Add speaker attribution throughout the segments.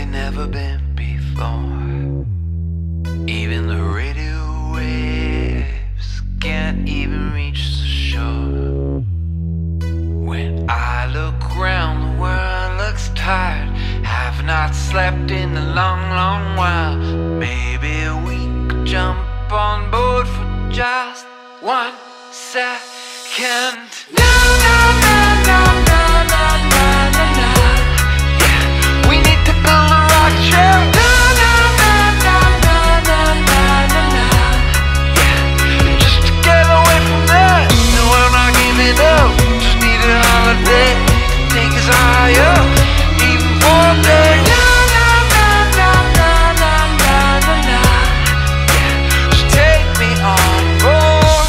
Speaker 1: never been before. Even the radio waves can't even reach the shore. When I look around, the world looks tired. Have not slept in a long, long while. Maybe we could jump on board for just 1 second. No, no, no, no, no, no, no, no, no. Yeah, we need to build a rock trail. No, no, no, no, no, no, no, no, no. Yeah, just to get away from there. No, I'm not giving up. Just need a holiday to take us higher, even for a day. No, no, no, no, no, no, no, no, no. Yeah, just take me on board.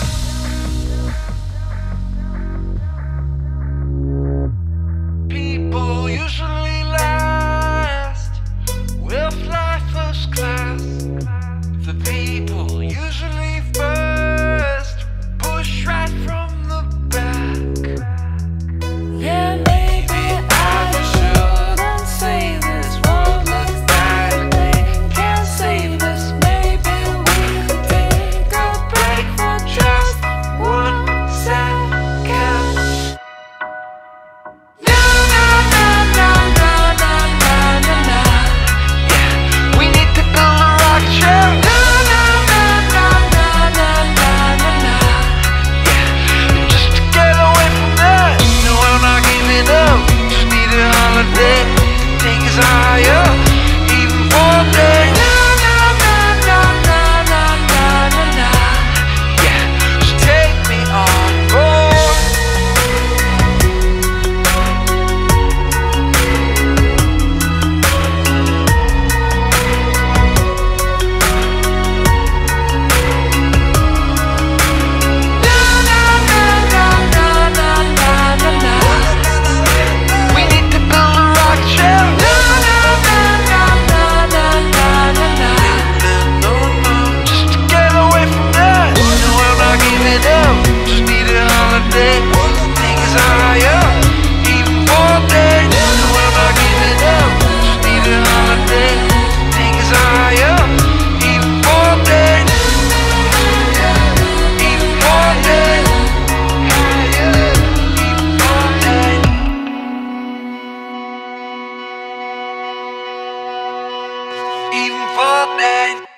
Speaker 1: People usually last. We'll fly first class. The people usually first. Push right from the back. Yeah, maybe I shouldn't say this. World looks bad, they can't save us. Maybe we could take a break for just 1 second. No, no, no, no, no, no, no, no, no. Yeah, we need to build a rock trail. No, no, no, no, no, no, no, no, no. Yeah, just to get away from there. No, I'm not giving up. Just need a holiday, take us higher, even for a day. No, no, no, no, no, no, no, no, no. Yeah, just take me on board. No, no, no, no, no, no, no, no, no. We need to build a rock trail. No, no, no, no, no, no, no, no, no. No, no, just to get away from there. No, I'm not giving up. Just need a holiday, take us higher, even for a day. No, I'm not giving up. Just need a holiday, take us higher, even for a day. Even for a day. Higher, even for a day. Even for a day.